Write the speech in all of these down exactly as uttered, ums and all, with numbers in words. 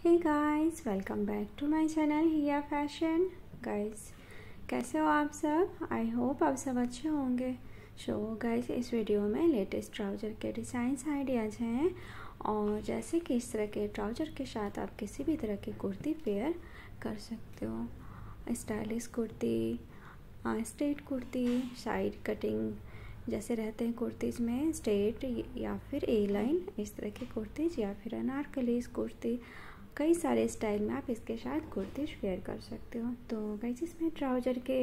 Hey guys, welcome back to my channel Hiya fashion. Guys, कैसे हो आप सब? आई होप आप सब अच्छे होंगे। सो गाइस, इस वीडियो में लेटेस्ट ट्राउज़र के डिज़ाइंस आइडियाज़ हैं और जैसे कि इस तरह के ट्राउज़र के साथ आप किसी भी तरह की कुर्ती पेयर कर सकते हो। Stylish kurti, straight kurti, side cutting जैसे रहते हैं कुर्तीज़ में, स्ट्रेट या फिर ए लाइन, इस तरह की कुर्तीज़ या फिर अनारकलीज़ कुर्ती, कई सारे स्टाइल में आप इसके साथ कुर्तीज़ वेयर कर सकते हो। तो गाइस, इसमें ट्राउज़र के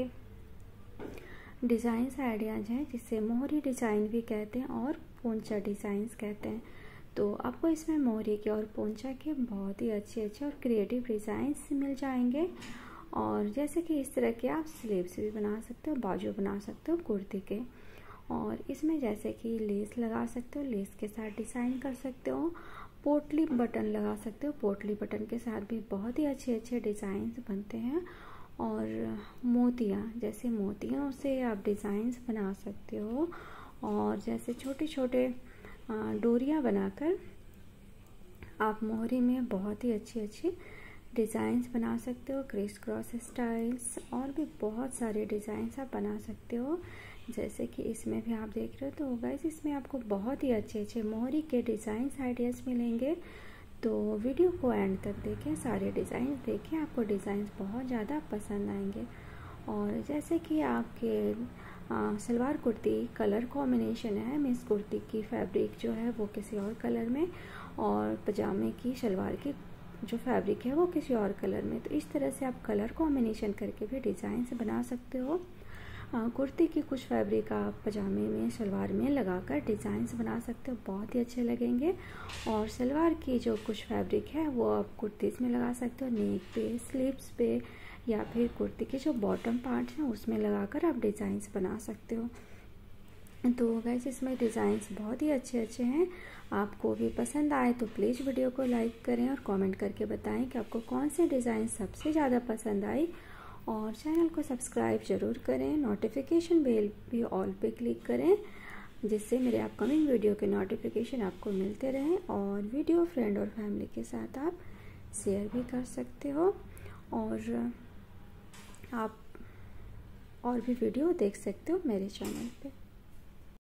डिज़ाइंस आइडियाज़ हैं जिसे मोहरी डिज़ाइन भी कहते हैं और पोंचा डिज़ाइंस कहते हैं। तो आपको इसमें मोहरी के और पोंचा के बहुत ही अच्छे अच्छे और क्रिएटिव डिज़ाइंस मिल जाएंगे। और जैसे कि इस तरह के आप स्लीव्स भी बना सकते हो, बाजू बना सकते हो कुर्ती के, और इसमें जैसे कि लेस लगा सकते हो, लेस के साथ डिज़ाइन कर सकते हो, पोटली बटन लगा सकते हो, पोटली बटन के साथ भी बहुत ही अच्छे अच्छे डिज़ाइंस बनते हैं। और मोतियाँ, जैसे मोतियों से आप डिज़ाइंस बना सकते हो, और जैसे छोटे छोटे डोरियाँ बनाकर आप मोहरी में बहुत ही अच्छी अच्छी डिज़ाइंस बना सकते हो, क्रिस क्रॉस स्टाइल्स, और भी बहुत सारे डिज़ाइंस आप बना सकते हो। जैसे कि इसमें भी आप देख रहे हो। तो गाइस, इसमें आपको बहुत ही अच्छे अच्छे मोहरी के डिज़ाइंस आइडियाज़ मिलेंगे। तो वीडियो को एंड तक देखें, सारे डिज़ाइन देखें, आपको डिज़ाइंस बहुत ज़्यादा पसंद आएंगे। और जैसे कि आपके आ, सलवार कुर्ती कलर कॉम्बिनेशन है, मिस कुर्ती की फैब्रिक जो है वो किसी और कलर में, और पजामे की शलवार की जो फैब्रिक है वो किसी और कलर में, तो इस तरह से आप कलर कॉम्बिनेशन करके भी डिज़ाइंस बना सकते हो। कुर्ती की कुछ फैब्रिक आप पजामे में, शलवार में लगाकर डिज़ाइंस बना सकते हो, बहुत ही अच्छे लगेंगे। और सलवार की जो कुछ फैब्रिक है वो आप कुर्तीज़ में लगा सकते हो, नेक पे, स्लीव्स पे, या फिर कुर्ती के जो बॉटम पार्ट हैं उसमें लगाकर आप डिज़ाइंस बना सकते हो। तो गाइस, इसमें डिज़ाइंस बहुत ही अच्छे अच्छे हैं। आपको भी पसंद आए तो प्लीज़ वीडियो को लाइक करें और कमेंट करके बताएं कि आपको कौन से डिज़ाइन सबसे ज़्यादा पसंद आई। और चैनल को सब्सक्राइब ज़रूर करें, नोटिफिकेशन बेल भी ऑल पे क्लिक करें, जिससे मेरे अपकमिंग वीडियो के नोटिफिकेशन आपको मिलते रहें। और वीडियो फ्रेंड और फैमिली के साथ आप शेयर भी कर सकते हो, और आप और भी वीडियो देख सकते हो मेरे चैनल पे।